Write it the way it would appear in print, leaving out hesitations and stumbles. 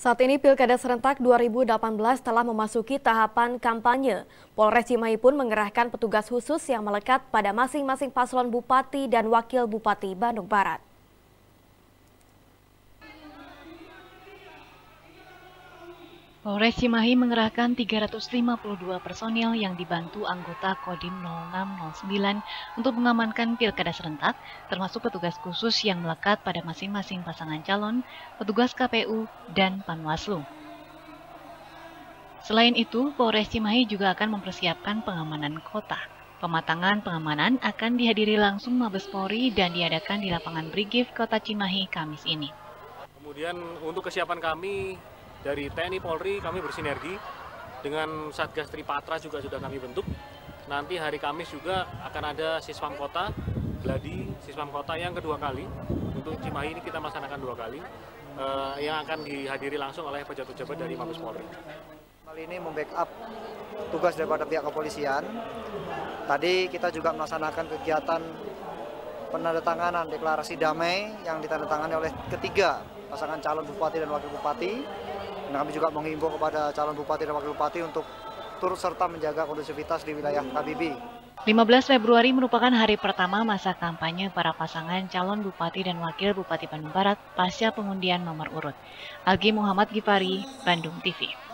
Saat ini Pilkada Serentak 2018 telah memasuki tahapan kampanye. Polres Cimahi pun mengerahkan petugas khusus yang melekat pada masing-masing paslon Bupati dan Wakil Bupati Bandung Barat. Polres Cimahi mengerahkan 352 personil yang dibantu anggota Kodim 0609 untuk mengamankan Pilkada Serentak, termasuk petugas khusus yang melekat pada masing-masing pasangan calon, petugas KPU, dan Panwaslu. Selain itu, Polres Cimahi juga akan mempersiapkan pengamanan kota. Pematangan pengamanan akan dihadiri langsung Mabes Polri dan diadakan di lapangan Brigif Kota Cimahi Kamis ini. Kemudian untuk kesiapan kami dari TNI Polri, kami bersinergi dengan Satgas Tripatra juga sudah kami bentuk. Nanti hari Kamis juga akan ada Siswam Kota, Gladi, Siswam Kota yang kedua kali. Untuk Cimahi ini kita melaksanakan 2 kali, yang akan dihadiri langsung oleh pejabat-pejabat dari Mabes Polri. Kali ini membackup tugas daripada pihak kepolisian. Tadi kita juga melaksanakan kegiatan penandatanganan deklarasi damai yang ditandatangani oleh ketiga pasangan calon bupati dan wakil bupati. Dan kami juga menghimbau kepada calon bupati dan wakil bupati untuk turut serta menjaga kondusivitas di wilayah KBB. 15 Februari merupakan hari pertama masa kampanye para pasangan calon bupati dan wakil bupati Bandung Barat pasca pengundian nomor urut. Algi Muhammad Gifari, Bandung TV.